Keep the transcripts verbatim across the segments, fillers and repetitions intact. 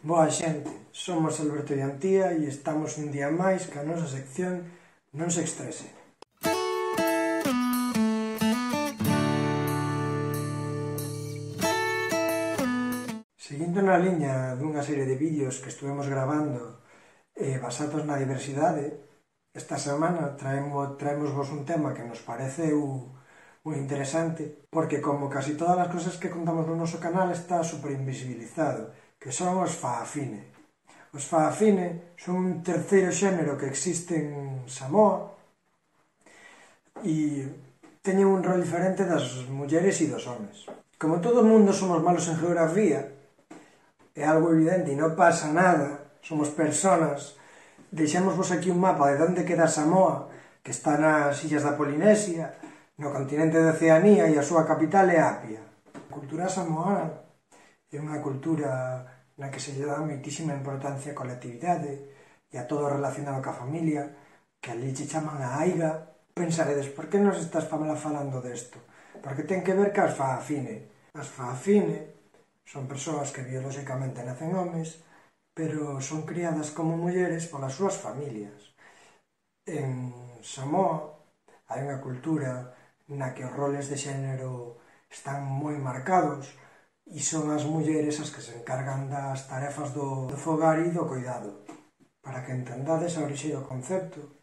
Boa xente, somos Alberto e Antía e estamos un día máis ca nosa sección Non se estrese. Seguindo na liña dunha serie de vídeos que estuvemos gravando eh, basados na diversidade, esta semana traemos, traemos vos un tema que nos pareceu moi interesante, porque como casi todas as cosas que contamos no noso canal está super invisibilizado, que son os faafine. Os faafine son un terceiro xénero que existe en Samoa e teñen un rol diferente das mulleres e dos homes. Como todo o mundo somos malos en geografía, é algo evidente e non pasa nada, somos personas, deixémosvos aquí un mapa de onde queda Samoa, que está nas illas da Polinesia, no continente de Oceanía, e a súa capital é Apia. A cultura samoana é unha cultura na que se lle dá moitísima importancia á colectividade e a todo relacionado ca familia, que ali che chaman a aiga. Pensaredes, por que nos estás falando desto? Porque ten que ver cas faafine. As faafine son persoas que biolóxicamente nacen homes, pero son criadas como mulleres polas súas familias. En Samoa hai unha cultura na que os roles de xénero están moi marcados e son as mulleres as que se encargan das tarefas do, do fogar e do cuidado. Para que entendades a orixe do concepto,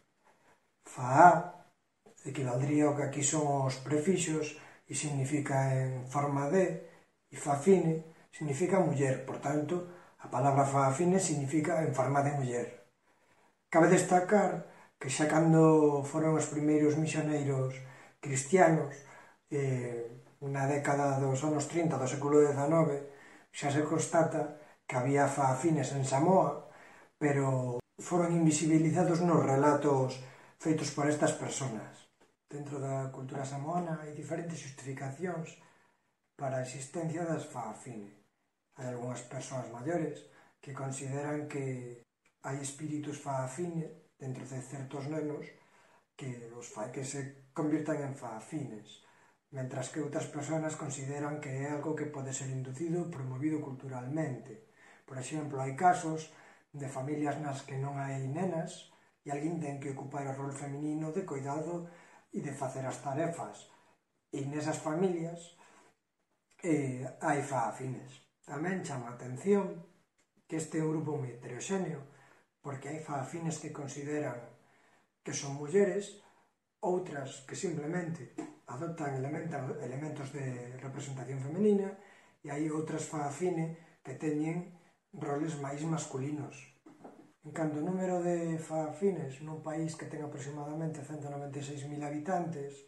faá equivaldría ao que aquí son os prefixos e significa en forma de, e faafine significa muller, por tanto, a palabra faafine significa en forma de muller. Cabe destacar que xa cando foron os primeiros misioneiros cristianos, eh, na década dos anos trinta do século dezanove, xa se constata que había faafines en Samoa, pero foron invisibilizados nos relatos feitos por estas personas. Dentro da cultura samoana hai diferentes justificacións para a existencia das faafine. Hai algunhas persoas maiores que consideran que hai espíritus faafine dentro de certos nenos que os fai que se convirtan en faafines, mentras que outras persoas consideran que é algo que pode ser inducido e promovido culturalmente. Por exemplo, hai casos de familias nas que non hai nenas e alguén ten que ocupar o rol feminino de cuidado e de facer as tarefas. E nesas familias eh, hai faafines. Tamén chama a atención que este é un grupo moi heteroxéneo, porque hai faafines que consideran que son mulleres, outras que simplemente adoptan elementos de representación femenina, e hai outras faafine que teñen roles máis masculinos. En canto ao número de faafines nun país que ten aproximadamente ciento noventa e seis mil habitantes,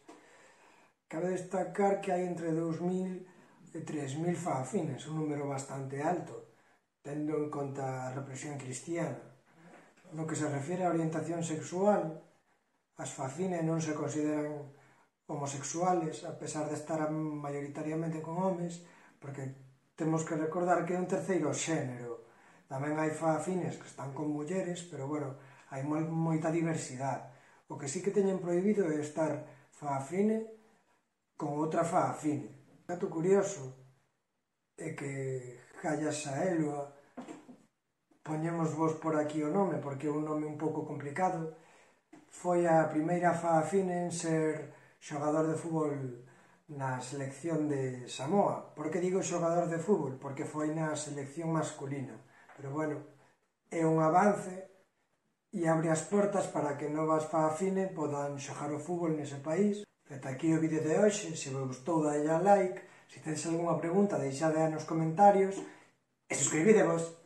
cabe destacar que hai entre dous mil e tres mil faafines, un número bastante alto, tendo en conta a represión cristiana. No que se refire á orientación sexual, as faafines non se consideran homosexuales, a pesar de estar maioritariamente con homes, porque temos que recordar que é un terceiro xénero. Tamén hai faafines que están con mulleres, pero, bueno, hai moita diversidade. O que sí que teñen prohibido é estar faafine con outra faafine. Un dato curioso é que Jaya Saelua, poñemos vos por aquí o nome, porque é un nome un pouco complicado, foi a primeira faafine en ser xogador de fútbol na selección de Samoa. Por que digo xogador de fútbol? Porque foi na selección masculina. Pero, bueno, é un avance e abre as portas para que novas faafine podan xogar o fútbol nese país. Ata aquí o vídeo de hoxe. Se vos gustou, dalle a like. Se tedes algunha pregunta, deixade nos comentarios. E suscribidevos.